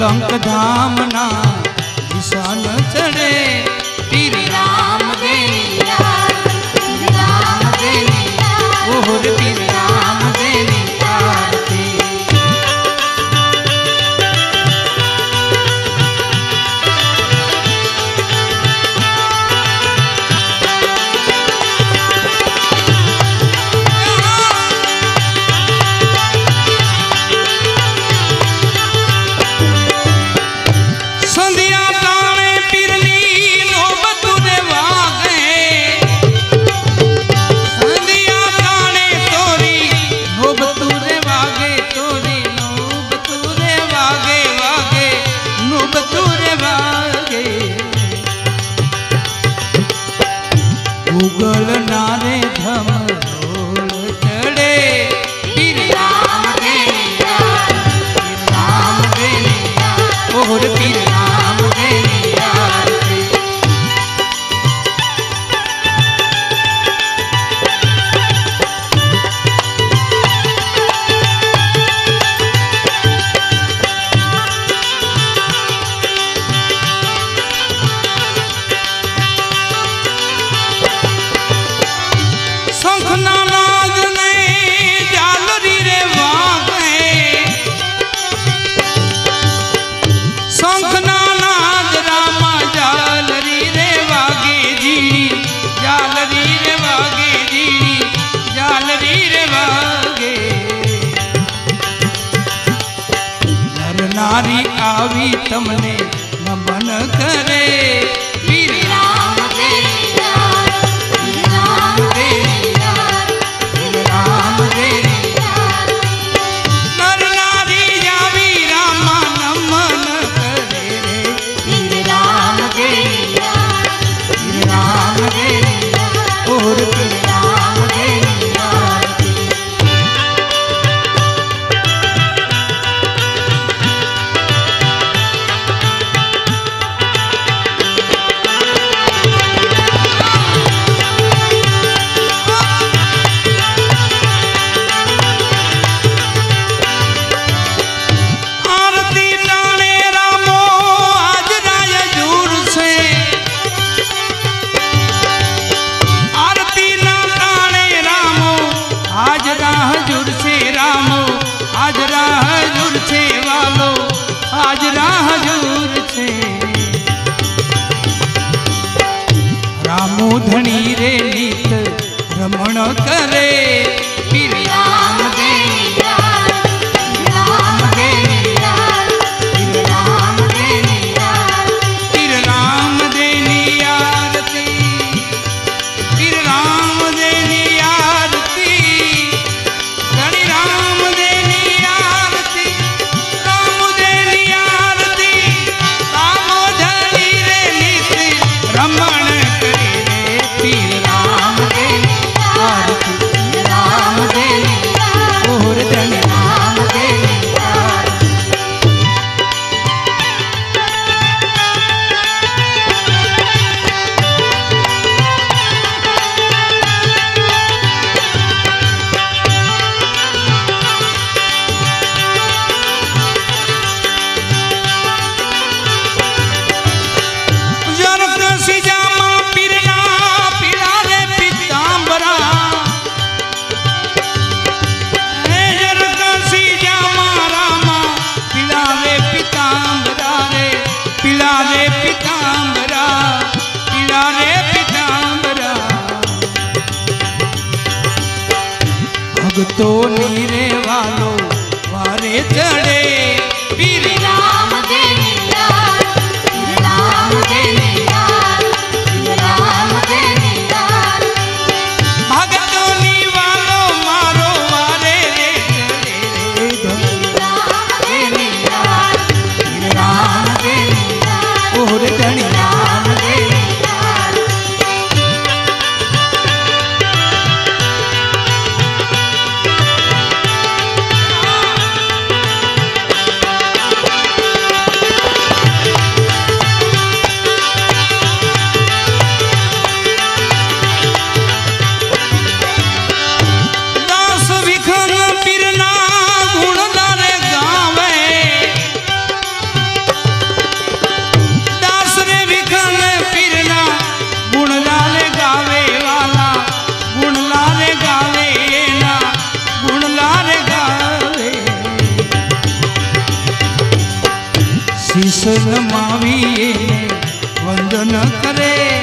कलंक धाम ना निशान चढ़े पीर राम देनी ओहर पीर राम देनी आरती। उगल नारे धम ढोल चढ़े पीर राम देनिया ओहर पीर राम देनिया। नारी आवी तमने नमन करे पीर राम देनिया नर नारी आवी रामा नमन करे पीर राम देनिया ओहर पीर राम देनिया। रामो धनी रे नीत रमण करे पीर राम देनिया पीर राम देनी आरती पीर राम देनी आरती धनी राम देनी आरती राम देनी आरती रामो धनी रे नीत रमण पीर राम देनी आरती राम देनी ओहर धनी राम देनी आरती। भगतो नीरे वालो वारे चढ़े पीर राम देनिया भगतो नी वालो मारो वारे रे चढ़े राम देनिया ओहर धनी राम देनिया। શીશ નમાવી વંદન કરે